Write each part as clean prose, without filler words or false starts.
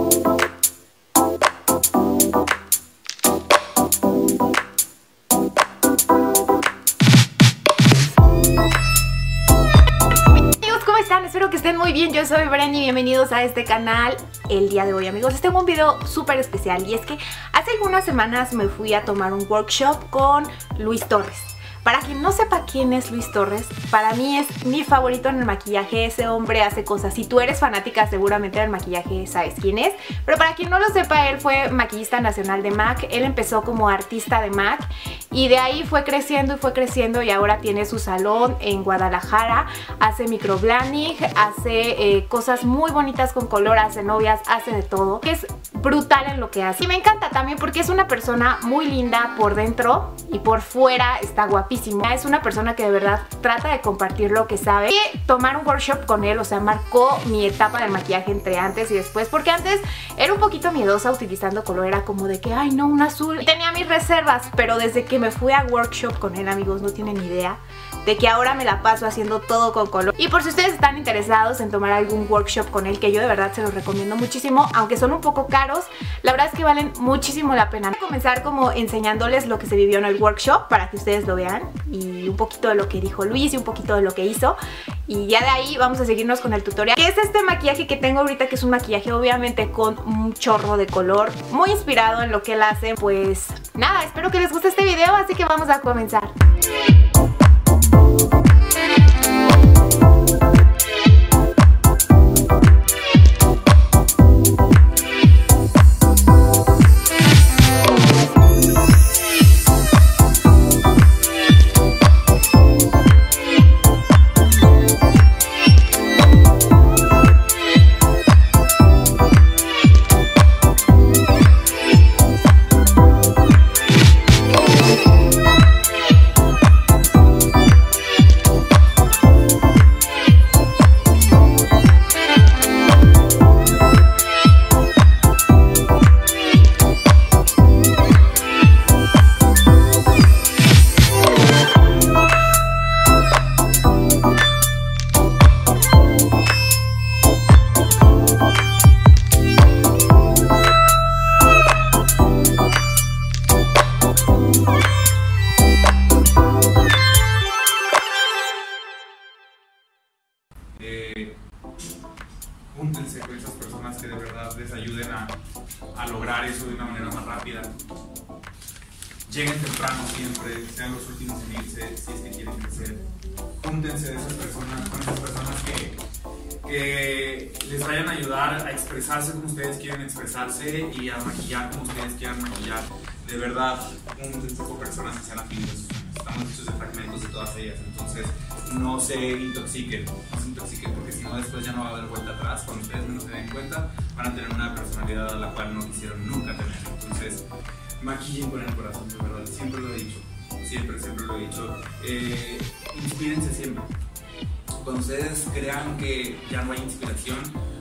Espero que estén muy bien, yo soy Brenny, bienvenidos a este canal. El día de hoy, amigos, les tengo un video súper especial y es que hace algunas semanas me fui a tomar un workshop con Luis Torres. Para quien no sepa quién es Luis Torres, para mí es mi favorito en el maquillaje. Ese hombre hace cosas. Si tú eres fanática seguramente del maquillaje sabes quién es. Pero para quien no lo sepa, él fue maquillista nacional de MAC. Él empezó como artista de MAC y de ahí fue creciendo y ahora tiene su salón en Guadalajara. Hace microblading, hace cosas muy bonitas con color, hace novias, hace de todo. Es brutal en lo que hace. Y me encanta también porque es una persona muy linda por dentro y por fuera está guapísima. Es una persona que de verdad trata de compartir lo que sabe. Y tomar un workshop con él, o sea, marcó mi etapa del maquillaje entre antes y después. Porque antes era un poquito miedosa utilizando color, era como de que, ay no, un azul. Y tenía mis reservas, pero desde que me fui a workshop con él, amigos, no tienen ni idea de que ahora me la paso haciendo todo con color. Y por si ustedes están interesados en tomar algún workshop con él, que yo de verdad se los recomiendo muchísimo, aunque son un poco caros, la verdad es que valen muchísimo la pena. Voy a comenzar como enseñándoles lo que se vivió en el workshop para que ustedes lo vean y un poquito de lo que dijo Luis y un poquito de lo que hizo. Y ya de ahí vamos a seguirnos con el tutorial, que es este maquillaje que tengo ahorita, que es un maquillaje obviamente con un chorro de color, muy inspirado en lo que él hace. Pues nada, espero que les guste este video, así que vamos a comenzar. Júntense con esas personas que de verdad les ayuden a lograr eso de una manera más rápida. Lleguen temprano siempre, sean los últimos en irse si es que quieren crecer. Júntense con esas personas que les vayan a ayudar a expresarse como ustedes quieren expresarse y a maquillar como ustedes quieran maquillar. De verdad, júntense con personas que sean afines. Estamos hechos de fragmentos de todas ellas, entonces no se intoxiquen, porque si no después ya no va a haber vuelta atrás. Cuando ustedes menos se den cuenta, van a tener una personalidad a la cual no quisieron nunca tener. Entonces, maquillen con el corazón, de verdad, siempre lo he dicho, siempre lo he dicho. Inspírense siempre. Cuando ustedes crean que ya no hay inspiración,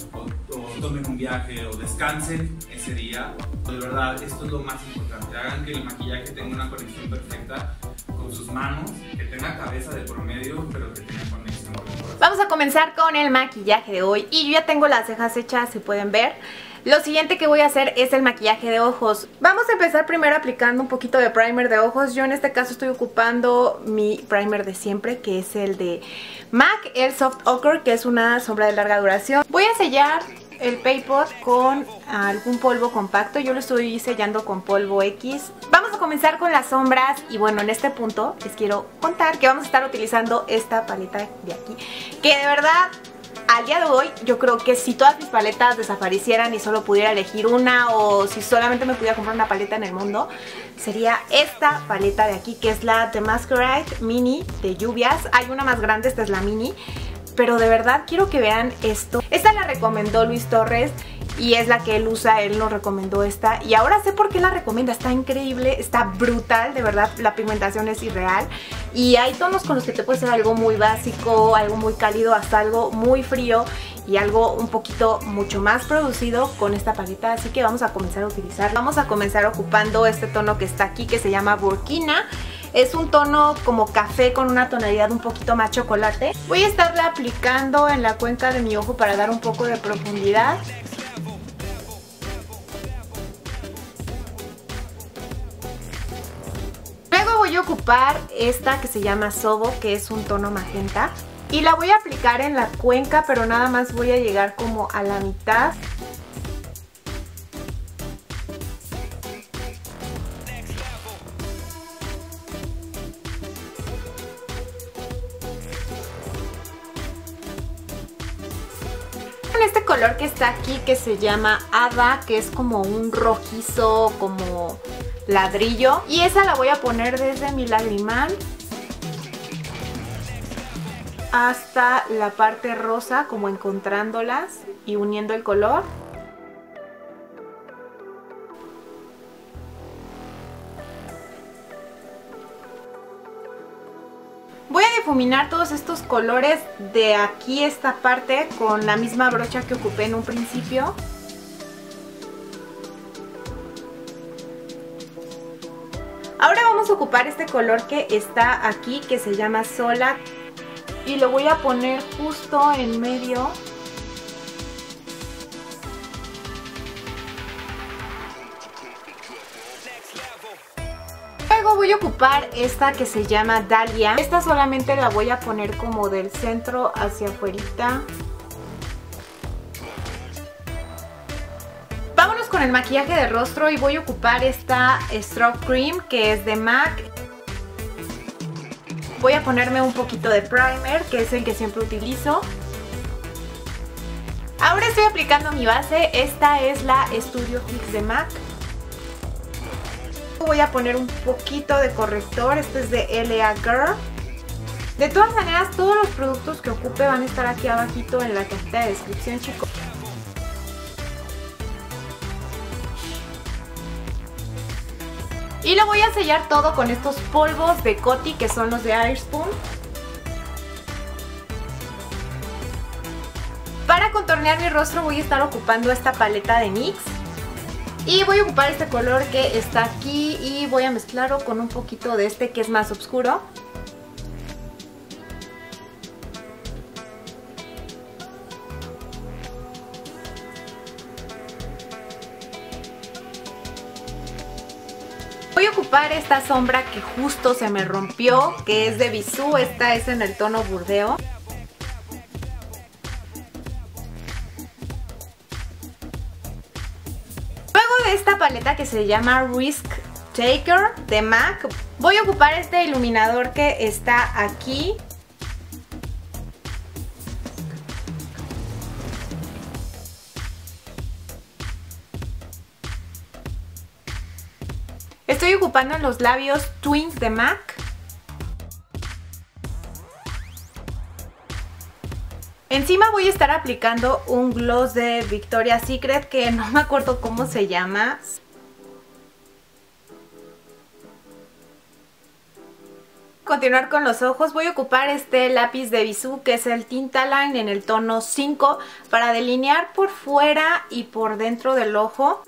o tomen un viaje o descansen ese día, de verdad, esto es lo más importante. Hagan que el maquillaje tenga una conexión perfecta con sus manos, que tenga cabeza de por medio, pero que tenga conexión con el corazón. Vamos a comenzar con el maquillaje de hoy y yo ya tengo las cejas hechas, si pueden ver. Lo siguiente que voy a hacer es el maquillaje de ojos. Vamos a empezar primero aplicando un poquito de primer de ojos. Yo en este caso estoy ocupando mi primer de siempre, que es el de MAC, el Soft Ochre, que es una sombra de larga duración. Voy a sellar el Paypot con algún polvo compacto. Yo lo estoy sellando con polvo X. Vamos a comenzar con las sombras y bueno, en este punto les quiero contar que vamos a estar utilizando esta paleta de aquí, que de verdad al día de hoy yo creo que si todas mis paletas desaparecieran y solo pudiera elegir una, o si solamente me pudiera comprar una paleta en el mundo, sería esta paleta de aquí, que es la The Masquerade Mini de lluvias. Hay una más grande, esta es la mini, pero de verdad quiero que vean esto. Esta la recomendó Luis Torres y es la que él usa, él nos recomendó esta y ahora sé por qué la recomienda. Está increíble, está brutal, de verdad la pigmentación es irreal y hay tonos con los que te puede ser algo muy básico, algo muy cálido, hasta algo muy frío y algo un poquito mucho más producido con esta paleta, así que vamos a comenzar a utilizarla. Vamos a comenzar ocupando este tono que está aquí, que se llama Burkina. Es un tono como café con una tonalidad un poquito más chocolate. Voy a estarla aplicando en la cuenca de mi ojo para dar un poco de profundidad. voy a ocupar esta que se llama Sobo, que es un tono magenta. Y la voy a aplicar en la cuenca, pero nada más voy a llegar como a la mitad. Este color que está aquí, que se llama Hada, que es como un rojizo, como ladrillo. Y esa la voy a poner desde mi lagrimal hasta la parte rosa, como encontrándolas y uniendo el color. Voy a difuminar todos estos colores de aquí, esta parte, con la misma brocha que ocupé en un principio. Ahora vamos a ocupar este color que está aquí, que se llama Sola, y lo voy a poner justo en medio. Luego voy a ocupar esta que se llama Dahlia. Esta solamente la voy a poner como del centro hacia afuera. Vámonos con el maquillaje de rostro y voy a ocupar esta Strobe Cream, que es de MAC. Voy a ponerme un poquito de primer, que es el que siempre utilizo. Ahora estoy aplicando mi base. Esta es la Studio Fix de MAC. Voy a poner un poquito de corrector, este es de LA Girl. De todas maneras, todos los productos que ocupe van a estar aquí abajito en la cajita de descripción, chicos. Y lo voy a sellar todo con estos polvos de Coty, que son los de Airspun. Para contornear mi rostro voy a estar ocupando esta paleta de NYX. Y voy a ocupar este color que está aquí y voy a mezclarlo con un poquito de este que es más oscuro. Voy a ocupar esta sombra que justo se me rompió, que es de Bisú. Esta es en el tono burdeo. De esta paleta que se llama Risk Taker de MAC, voy a ocupar este iluminador que está aquí. Estoy ocupando en los labios Twins de MAC. Encima voy a estar aplicando un gloss de Victoria's Secret que no me acuerdo cómo se llama. Continuar con los ojos, voy a ocupar este lápiz de Bisú que es el Tintaline en el tono 5 para delinear por fuera y por dentro del ojo.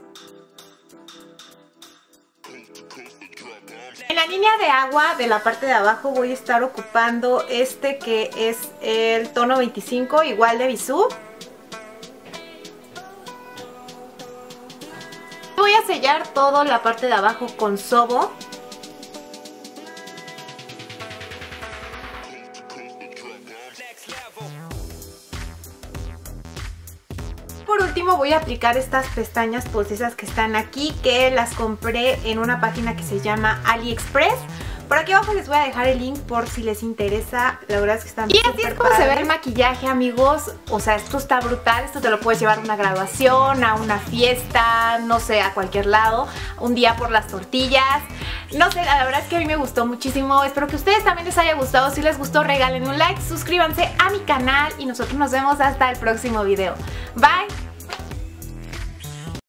En la línea de agua de la parte de abajo voy a estar ocupando este que es el tono 25, igual de Bisú. Voy a sellar toda la parte de abajo con Sobo. Por último voy a aplicar estas pestañas postizas que están aquí, que las compré en una página que se llama AliExpress. Por aquí abajo les voy a dejar el link por si les interesa. La verdad es que están súper padres. Y así es como se ve el maquillaje, amigos. O sea, esto está brutal. Esto te lo puedes llevar a una graduación, a una fiesta, no sé, a cualquier lado. Un día por las tortillas. No sé, la verdad es que a mí me gustó muchísimo. Espero que a ustedes también les haya gustado. Si les gustó, regalen un like, suscríbanse a mi canal y nosotros nos vemos hasta el próximo video. Bye.